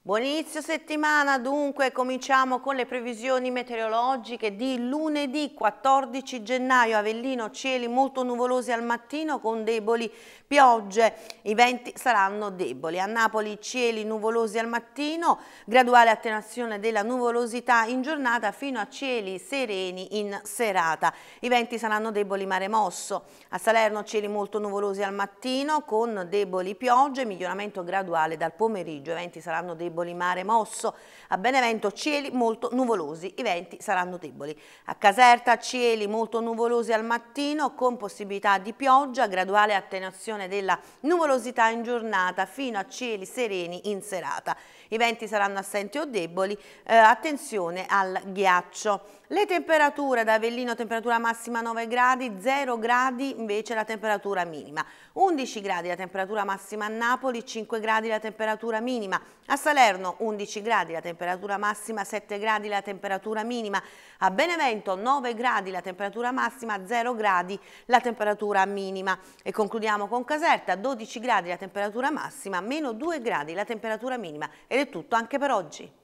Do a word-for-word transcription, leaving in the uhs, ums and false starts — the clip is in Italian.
Buon inizio settimana, dunque cominciamo con le previsioni meteorologiche di lunedì quattordici gennaio. Avellino, cieli molto nuvolosi al mattino con deboli piogge, i venti saranno deboli. A Napoli cieli nuvolosi al mattino, graduale attenuazione della nuvolosità in giornata fino a cieli sereni in serata. I venti saranno deboli, mare mosso. A Salerno cieli molto nuvolosi al mattino con deboli piogge, miglioramento graduale dal pomeriggio, i venti saranno deboli, mare mosso. A Benevento cieli molto nuvolosi, i venti saranno deboli. A Caserta cieli molto nuvolosi al mattino con possibilità di pioggia, graduale attenuazione della nuvolosità in giornata fino a cieli sereni in serata. I venti saranno assenti o deboli, eh, attenzione al ghiaccio. Le temperature: da Avellino temperatura massima nove gradi, zero gradi invece la temperatura minima. undici gradi la temperatura massima a Napoli, cinque gradi la temperatura minima. A Salerno undici gradi la temperatura massima, sette gradi la temperatura minima. A Benevento nove gradi la temperatura massima, zero gradi la temperatura minima. E concludiamo con Caserta, dodici gradi la temperatura massima, meno due gradi la temperatura minima. Ed è tutto anche per oggi.